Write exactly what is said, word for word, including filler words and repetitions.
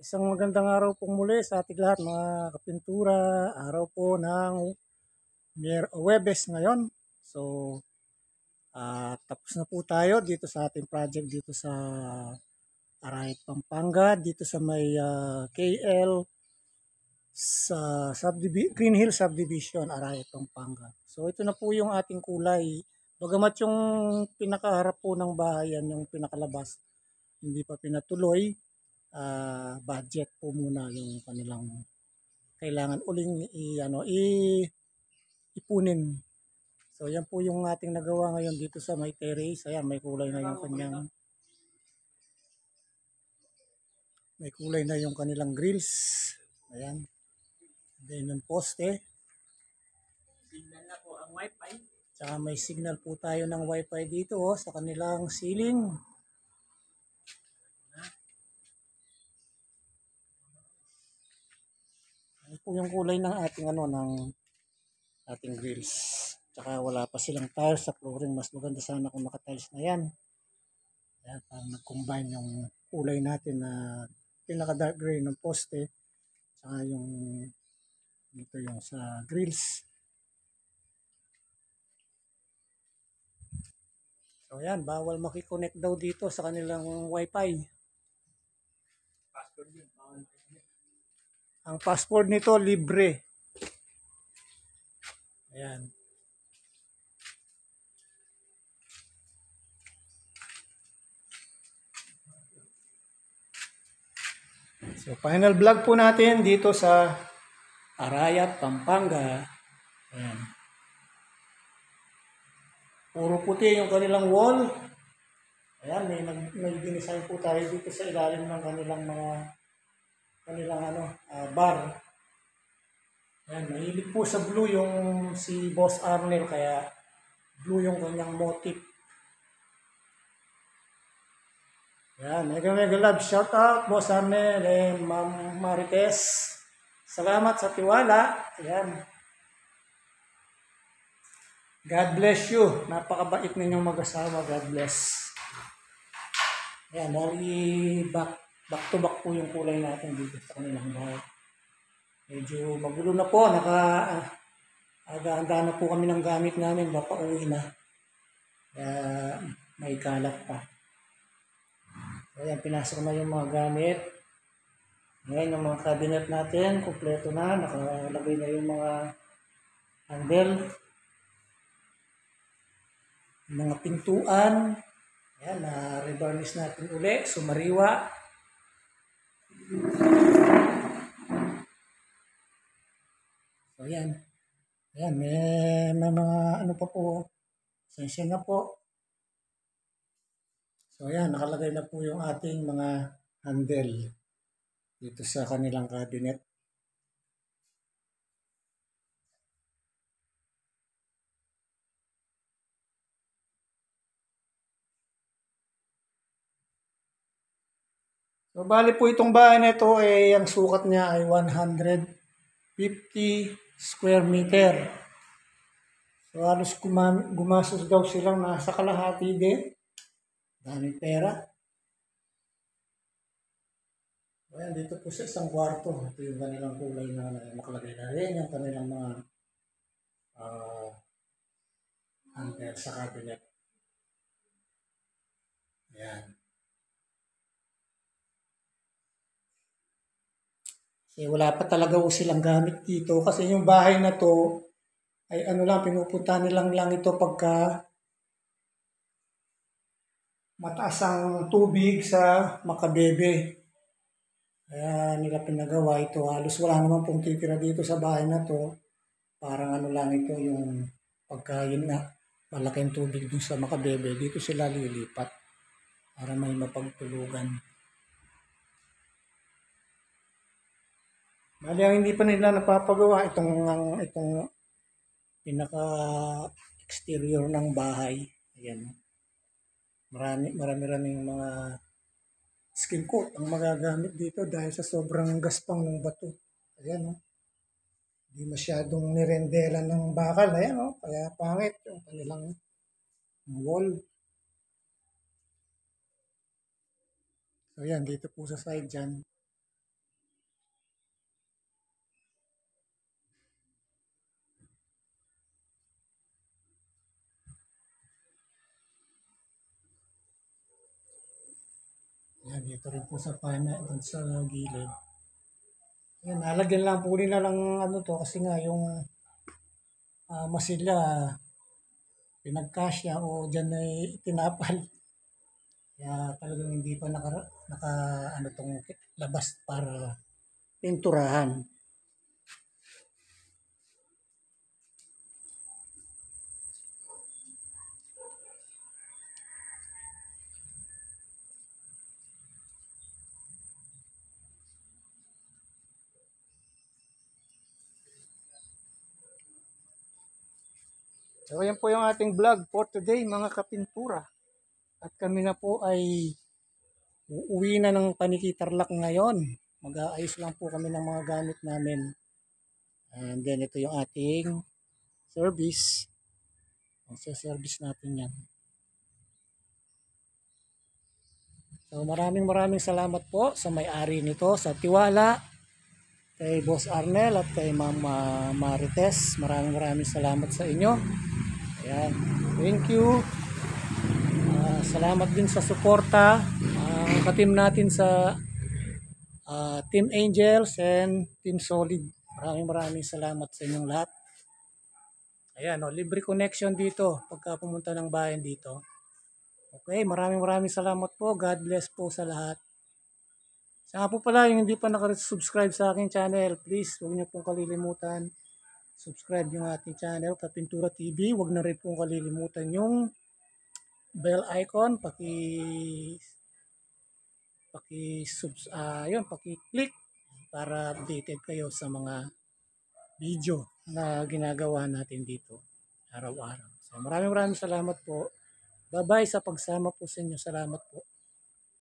Isang magandang araw pong muli sa ating lahat mga kapintura. Araw po ng Mier- Webes ngayon. So, ah, tapos na po tayo dito sa ating project dito sa Arayat, Pampanga, dito sa may ah, K L sa subdivi- Green Hill Subdivision, Arayat, Pampanga. So, ito na po yung ating kulay. Bagamat yung pinakaharap po ng bahay, yan yung pinakalabas, hindi pa pinatuloy, ah, budget po muna yung kanilang kailangan uling i ano i ipunin. So yan po yung ating nagawa ngayon dito sa may terrace. Ayan, may kulay na yung kanyang may kulay na yung kanilang grills. Ayan. Then yung poste. Signal na po ang wifi. Tsaka may signal po tayo ng wifi dito oh, sa kanilang ceiling. Ano po yung kulay ng ating ano ng ating grills. Tsaka wala pa silang tiles sa flooring. Mas maganda sana kung naka-tiles na yan. Ayan, parang nag-combine yung kulay natin na pinaka-dark gray ng poste. Tsaka yung dito yung sa grills. So ayan, bawal makikonnect daw dito sa kanilang wifi. Password yun. Ang password nito libre. Ayan. So final vlog po natin dito sa Arayat, Pampanga. Ayan. Puro puti yung kanilang wall. Ayan, may, may dinisign po tayo dito sa ilalim ng kanilang mga kanilang ano, uh, bar. Ayan, mahilig po sa blue yung si Boss Arnel, kaya blue yung kanyang motif. Ayan, mega mega love. Shout out Boss Arnel and Ma'am Marites. Salamat sa tiwala. Ayan. God bless you. Napakabait ninyong mag-asawa. God bless. Ayan, bali back, back to back po yung kulay natin dito sa kanilang bahay. Medyo magulo na po. Naka, uh, aga-handa na po kami ng gamit namin. Baka uwi na. Kaya may kalat pa. Ayan, pinasok na yung mga gamit. Ngayon, yung mga cabinet natin, kumpleto na. Nakalagay na yung mga handle. Mga pintuan. Ayan, na-revarnish natin uli. Sumariwa. So, ayan. Ayan, may, may mga ano pa po. Sensya na po. So, ayan, nakalagay na po yung ating mga handle dito sa kanilang cabinet. So, bali po itong bahay na ito, eh, ang sukat niya ay one hundred fifty square meter. So, halos gumastos daw silang nasa kalahati din. Daming pera. Ayan, dito po sa isang kwarto. Ito yung kanilang kulay na nakalagay na rin. Yung kanilang mga uh, handle sa cabinet. Ayan. Eh, wala pa talaga po silang gamit dito kasi yung bahay na to ay ano lang, pinupunta nilang lang ito pagka mataas ang tubig sa Makabebe. Kaya nila pinagawa ito. Halos wala naman pong titira dito sa bahay na to. Parang ano lang ito yung pagkain na malaking tubig dun sa Makabebe. Dito sila lilipat para may mapagtulugan. Bali, ang hindi pa nila napapagawa itong ang itong pinaka exterior ng bahay. Ayan. Marami marami raming mga skin coat ang magagamit dito dahil sa sobrang gaspang ng bato. Ayan, no? Hindi masyadong nirendela ng bakal. Ayan, no? Kaya pangit yung kanilang wall. So, ayan, dito po sa side dyan. Yan, dito rin po sa pana, dun sa gilid. Yan, nalagyan lang po nila ng ano to kasi nga yung ah, masilya pinagkasya o dyan ay tinapal. Kaya talagang hindi pa naka, naka ano tong labas para pinturahan. So yan po yung ating vlog for today mga kapintura. At kami na po ay uuwi na ng Panikitarlac ngayon. Mag-aayos lang po kami ng mga gamit namin. And then ito yung ating service. Ang-service natin yan. So maraming maraming salamat po sa may-ari nito, sa tiwala, kay Boss Arnel at kay Ma'am uh, Marites. Maraming maraming salamat sa inyo. Ayan. Thank you. Uh, salamat din sa suporta. Ang uh, ka-team natin sa uh, Team Angels and Team Solid. Maraming maraming salamat sa inyong lahat. Ayan, oh, libre connection dito pagka pumunta ng bayan dito. Okay, maraming maraming salamat po. God bless po sa lahat. Saka po pala, yung hindi pa nakasubscribe sa aking channel, please huwag niyo pong kalilimutan. Subscribe yung ating channel, Kapintura T V. Huwag na rin pong kalilimutan yung bell icon. Paki, paki, subs, uh, yun, paki-click para updated kayo sa mga video na ginagawa natin dito araw-araw. So maraming maraming salamat po. Bye-bye sa pagsama po sa inyo. Salamat po.